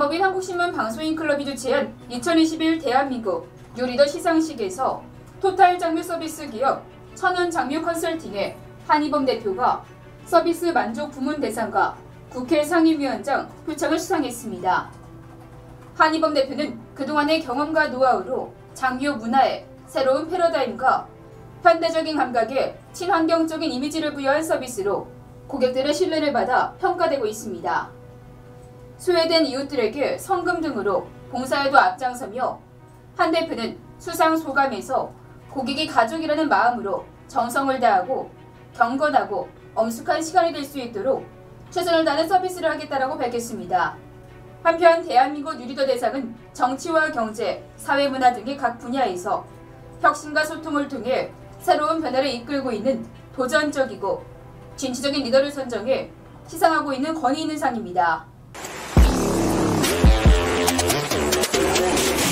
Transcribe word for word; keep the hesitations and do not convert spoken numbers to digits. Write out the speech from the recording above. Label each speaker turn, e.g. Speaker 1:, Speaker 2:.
Speaker 1: 법인 한국신문 방송인클럽이 주최한 이천이십일 대한민국 뉴리더 시상식에서 토탈 장묘 서비스 기업 천원 장묘 컨설팅의 한희범 대표가 서비스 만족 부문 대상과 국회 상임위원장 표창을 수상했습니다. 한희범 대표는 그동안의 경험과 노하우로 장묘 문화에 새로운 패러다임과 현대적인 감각에 친환경적인 이미지를 부여한 서비스로 고객들의 신뢰를 받아 평가되고 있습니다. 소외된 이웃들에게 성금 등으로 봉사에도 앞장서며 한 대표는 수상 소감에서 고객이 가족이라는 마음으로 정성을 다하고 경건하고 엄숙한 시간이 될 수 있도록 최선을 다하는 서비스를 하겠다라고 밝혔습니다. 한편 대한민국 뉴리더 대상은 정치와 경제, 사회문화 등의 각 분야에서 혁신과 소통을 통해 새로운 변화를 이끌고 있는 도전적이고 진취적인 리더를 선정해 시상하고 있는 권위 있는 상입니다.